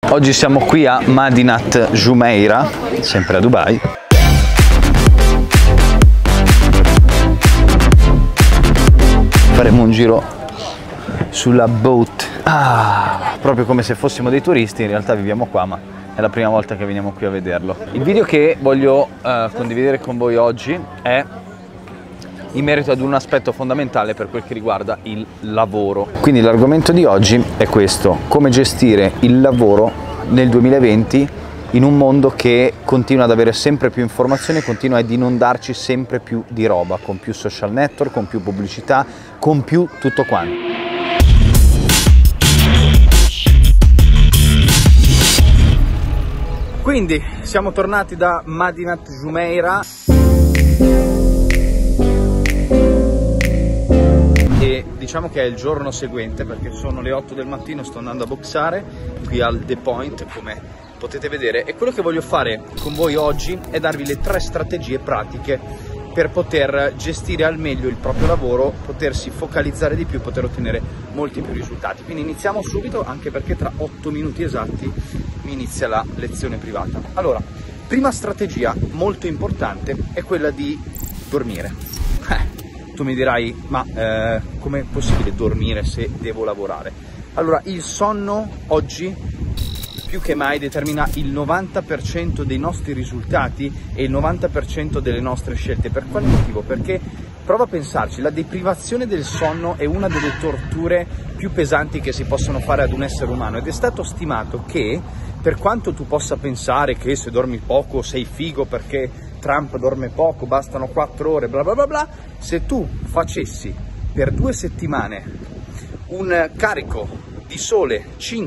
Oggi siamo qui a Madinat Jumeirah, sempre a Dubai. Faremo un giro sulla boat. Proprio come se fossimo dei turisti, in realtà viviamo qua, ma è la prima volta che veniamo qui a vederlo. Il video che voglio condividere con voi oggi è in merito ad un aspetto fondamentale per quel che riguarda il lavoro. Quindi l'argomento di oggi è questo: come gestire il lavoro nel 2020 in un mondo che continua ad avere sempre più informazioni, continua ad inondarci sempre più di roba, con più social network, con più pubblicità, con più tutto quanto. Quindi siamo tornati da Madinat Jumeirah e diciamo che è il giorno seguente, perché sono le 8 del mattino, sto andando a boxare qui al The Point, come potete vedere, e quello che voglio fare con voi oggi è darvi le 3 strategie pratiche per poter gestire al meglio il proprio lavoro, potersi focalizzare di più, poter ottenere molti più risultati. Quindi iniziamo subito, anche perché tra 8 minuti esatti mi inizia la lezione privata. Allora, prima strategia molto importante è quella di dormire. Tu mi dirai, ma com'è possibile dormire se devo lavorare? Allora, il sonno oggi più che mai determina il 90% dei nostri risultati e il 90% delle nostre scelte. Per quale motivo? Perché prova a pensarci, la deprivazione del sonno è una delle torture più pesanti che si possono fare ad un essere umano, ed è stato stimato che, per quanto tu possa pensare che se dormi poco sei figo perché Trump dorme poco, bastano 4 ore, bla bla bla bla, se tu facessi per 2 settimane un carico di sole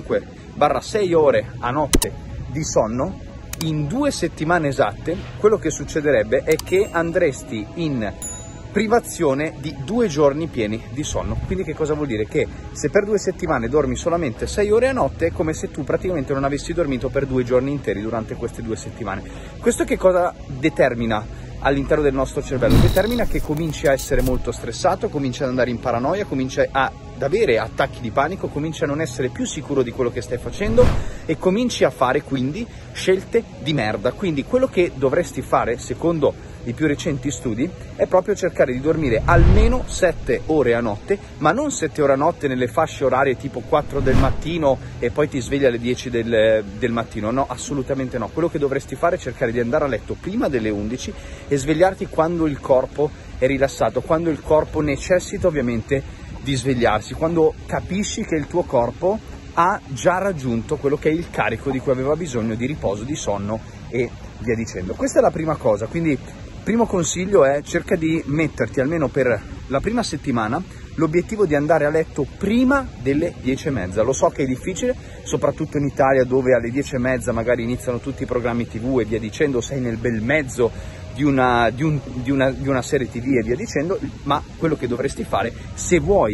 5-6 ore a notte di sonno, in 2 settimane esatte quello che succederebbe è che andresti in privazione di 2 giorni pieni di sonno. Quindi che cosa vuol dire? Che se per 2 settimane dormi solamente 6 ore a notte, è come se tu praticamente non avessi dormito per 2 giorni interi durante queste 2 settimane. Questo che cosa determina all'interno del nostro cervello? Determina che cominci a essere molto stressato, cominci ad andare in paranoia, cominci ad avere attacchi di panico, cominci a non essere più sicuro di quello che stai facendo e cominci a fare quindi scelte di merda. Quindi quello che dovresti fare, secondo i più recenti studi, è proprio cercare di dormire almeno 7 ore a notte, ma non 7 ore a notte nelle fasce orarie tipo 4 del mattino e poi ti svegli alle 10 del mattino. No, assolutamente no. Quello che dovresti fare è cercare di andare a letto prima delle 11 e svegliarti quando il corpo è rilassato, quando il corpo necessita ovviamente di svegliarsi, quando capisci che il tuo corpo ha già raggiunto quello che è il carico di cui aveva bisogno, di riposo, di sonno e via dicendo. Questa è la prima cosa. Quindi primo consiglio è: cerca di metterti almeno per la prima settimana l'obiettivo di andare a letto prima delle 10:30. Lo so che è difficile, soprattutto in Italia, dove alle 10:30 magari iniziano tutti i programmi TV e via dicendo, sei nel bel mezzo di una serie TV e via dicendo, ma quello che dovresti fare, se vuoi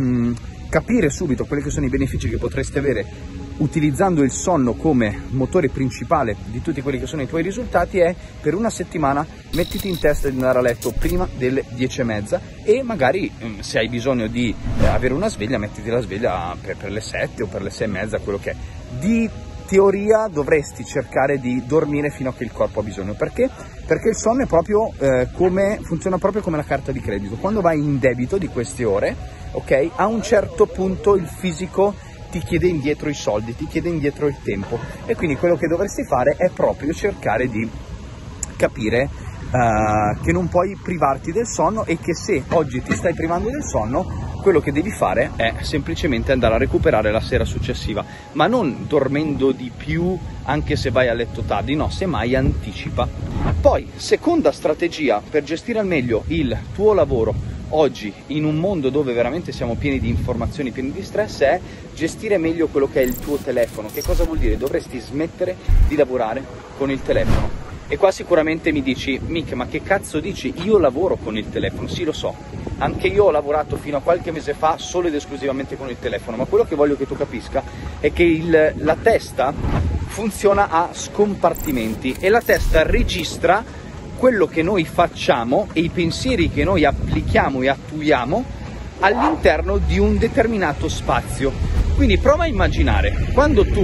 capire subito quelli che sono i benefici che potresti avere utilizzando il sonno come motore principale di tutti quelli che sono i tuoi risultati, è: per una settimana mettiti in testa di andare a letto prima delle 10:30 e magari se hai bisogno di avere una sveglia, mettiti la sveglia per le 7 o per le 6:30, quello che è. Di teoria dovresti cercare di dormire fino a che il corpo ha bisogno. Perché? Perché il sonno è proprio funziona proprio come la carta di credito. Quando vai in debito di queste ore, ok, a un certo punto il fisico ti chiede indietro i soldi, ti chiede indietro il tempo, e quindi quello che dovresti fare è proprio cercare di capire che non puoi privarti del sonno, e che se oggi ti stai privando del sonno, quello che devi fare è semplicemente andare a recuperare la sera successiva, ma non dormendo di più anche se vai a letto tardi, no, semmai anticipa. Poi, seconda strategia per gestire al meglio il tuo lavoro oggi in un mondo dove veramente siamo pieni di informazioni, pieni di stress, è gestire meglio quello che è il tuo telefono. Che cosa vuol dire? Dovresti smettere di lavorare con il telefono. E qua sicuramente mi dici: Mick, ma che cazzo dici? Io lavoro con il telefono. Sì, lo so, anche io ho lavorato fino a qualche mese fa solo ed esclusivamente con il telefono, ma quello che voglio che tu capisca è che la testa funziona a scompartimenti, e la testa registra quello che noi facciamo e i pensieri che noi applichiamo e attuiamo all'interno di un determinato spazio. Quindi prova a immaginare, quando tu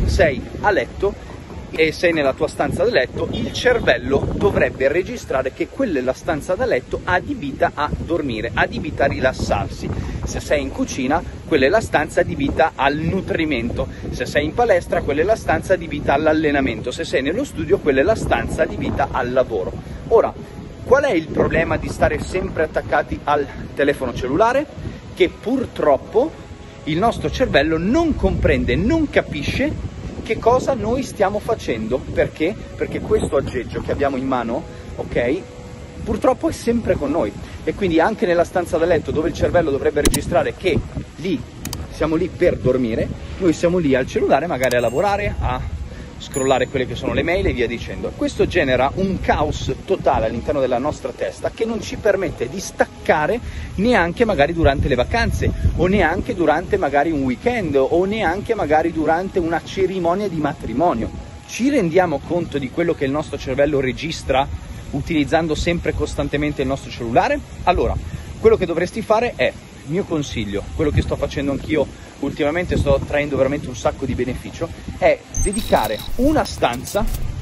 sei a letto e sei nella tua stanza da letto, il cervello dovrebbe registrare che quella è la stanza da letto adibita a dormire, adibita a rilassarsi. Se sei in cucina, quella è la stanza adibita al nutrimento. Se sei in palestra, quella è la stanza adibita all'allenamento. Se sei nello studio, quella è la stanza adibita al lavoro. Ora, qual è il problema di stare sempre attaccati al telefono cellulare? Che purtroppo il nostro cervello non comprende, non capisce che cosa noi stiamo facendo. Perché? Perché questo aggeggio che abbiamo in mano, ok, purtroppo è sempre con noi, e quindi anche nella stanza da letto, dove il cervello dovrebbe registrare che lì siamo lì per dormire, noi siamo lì al cellulare magari a lavorare, a scrollare quelle che sono le mail e via dicendo. Questo genera un caos totale all'interno della nostra testa che non ci permette di staccare neanche magari durante le vacanze, o neanche durante magari un weekend, o neanche magari durante una cerimonia di matrimonio. Ci rendiamo conto di quello che il nostro cervello registra utilizzando sempre costantemente il nostro cellulare? Allora, quello che dovresti fare è, il mio consiglio, quello che sto facendo anch'io ultimamente, sto traendo veramente un sacco di beneficio, è dedicare una stanza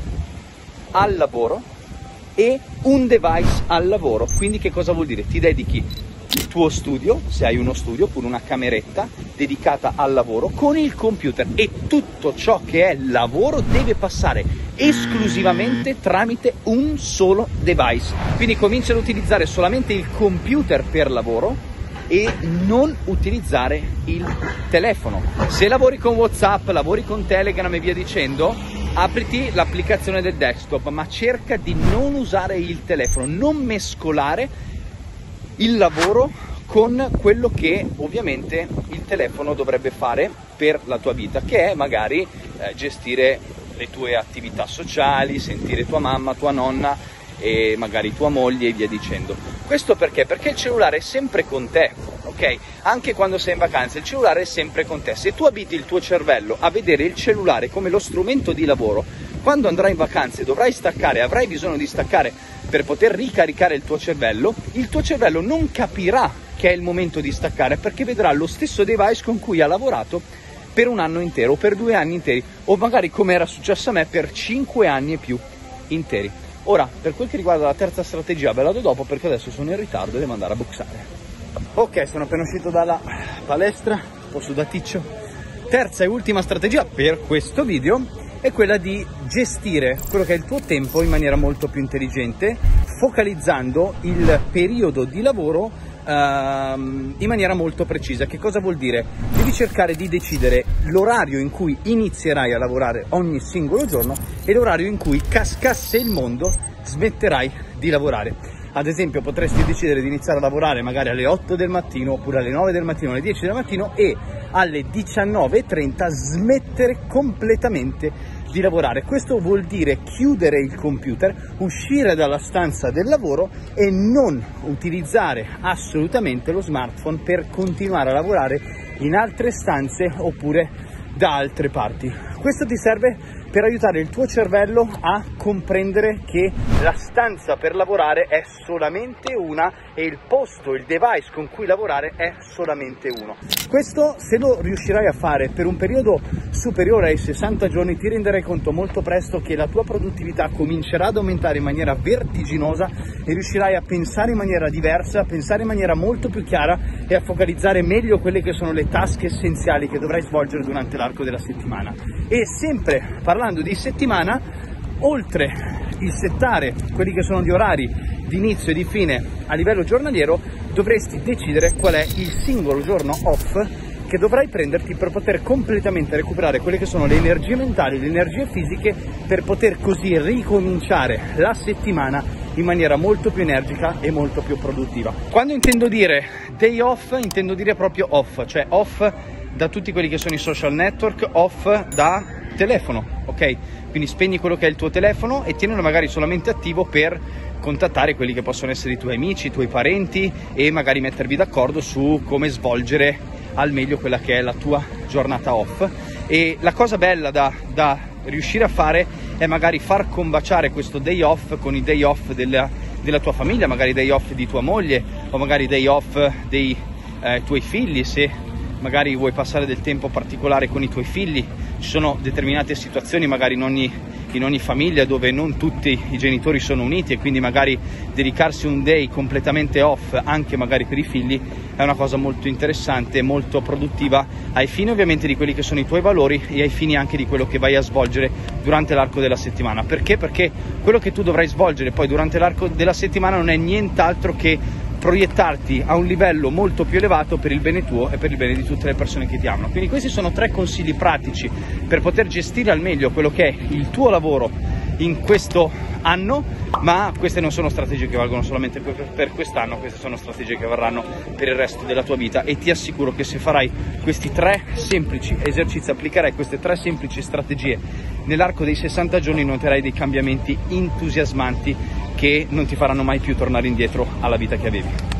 al lavoro e un device al lavoro. Quindi che cosa vuol dire? Ti dedichi il tuo studio, se hai uno studio, oppure una cameretta dedicata al lavoro con il computer, e tutto ciò che è lavoro deve passare esclusivamente tramite un solo device. Quindi comincia ad utilizzare solamente il computer per lavoro e non utilizzare il telefono. Se lavori con WhatsApp, lavori con Telegram e via dicendo, apriti l'applicazione del desktop, ma cerca di non usare il telefono, non mescolare il lavoro con quello che ovviamente il telefono dovrebbe fare per la tua vita, che è magari gestire le tue attività sociali, sentire tua mamma, tua nonna e magari tua moglie e via dicendo. Questo perché? Perché il cellulare è sempre con te, ok? Anche quando sei in vacanza il cellulare è sempre con te. Se tu abiti il tuo cervello a vedere il cellulare come lo strumento di lavoro, quando andrai in vacanza e dovrai staccare, avrai bisogno di staccare per poter ricaricare il tuo cervello non capirà che è il momento di staccare, perché vedrà lo stesso device con cui ha lavorato per un anno intero, o per 2 anni interi, o magari, come era successo a me, per 5 anni e più interi. Ora, per quel che riguarda la terza strategia, ve la do dopo perché adesso sono in ritardo e devo andare a boxare. Ok, sono appena uscito dalla palestra, un po' sudaticcio. Terza e ultima strategia per questo video è quella di gestire quello che è il tuo tempo in maniera molto più intelligente, focalizzando il periodo di lavoro in maniera molto precisa. Che cosa vuol dire? Devi cercare di decidere l'orario in cui inizierai a lavorare ogni singolo giorno e l'orario in cui, cascasse il mondo, smetterai di lavorare. Ad esempio, potresti decidere di iniziare a lavorare magari alle 8 del mattino, oppure alle 9 del mattino, alle 10 del mattino, e alle 19:30 smettere completamente di lavorare. Questo vuol dire chiudere il computer, uscire dalla stanza del lavoro e non utilizzare assolutamente lo smartphone per continuare a lavorare in altre stanze oppure da altre parti. Questo ti serve per aiutare il tuo cervello a comprendere che la stanza per lavorare è solamente una e il posto, il device con cui lavorare è solamente uno. Questo, se lo riuscirai a fare per un periodo superiore ai 60 giorni, ti renderai conto molto presto che la tua produttività comincerà ad aumentare in maniera vertiginosa e riuscirai a pensare in maniera diversa, a pensare in maniera molto più chiara e a focalizzare meglio quelle che sono le task essenziali che dovrai svolgere durante l'arco della settimana. E sempre parlando di settimana, oltre il settare quelli che sono gli orari di inizio e di fine a livello giornaliero, dovresti decidere qual è il singolo giorno off che dovrai prenderti per poter completamente recuperare quelle che sono le energie mentali, le energie fisiche, per poter così ricominciare la settimana in maniera molto più energica e molto più produttiva. Quando intendo dire day off, intendo dire proprio off, cioè off da tutti quelli che sono i social network, off da telefono, ok? Quindi spegni quello che è il tuo telefono e tienilo magari solamente attivo per contattare quelli che possono essere i tuoi amici, i tuoi parenti, e magari mettervi d'accordo su come svolgere al meglio quella che è la tua giornata off. E la cosa bella da riuscire a fare è magari far combaciare questo day off con i day off della tua famiglia, magari day off di tua moglie, o magari day off dei tuoi figli, se magari vuoi passare del tempo particolare con i tuoi figli. ci sono determinate situazioni magari in ogni famiglia dove non tutti i genitori sono uniti, e quindi magari dedicarsi un day completamente off anche magari per i figli è una cosa molto interessante, molto produttiva ai fini ovviamente di quelli che sono i tuoi valori e ai fini anche di quello che vai a svolgere durante l'arco della settimana. Perché? Perché quello che tu dovrai svolgere poi durante l'arco della settimana non è nient'altro che proiettarti a un livello molto più elevato per il bene tuo e per il bene di tutte le persone che ti amano. Quindi questi sono 3 consigli pratici per poter gestire al meglio quello che è il tuo lavoro in questo anno, ma queste non sono strategie che valgono solamente per quest'anno, queste sono strategie che varranno per il resto della tua vita, e ti assicuro che se farai questi 3 semplici esercizi, applicherai queste 3 semplici strategie nell'arco dei 60 giorni, noterai dei cambiamenti entusiasmanti che non ti faranno mai più tornare indietro alla vita che avevi.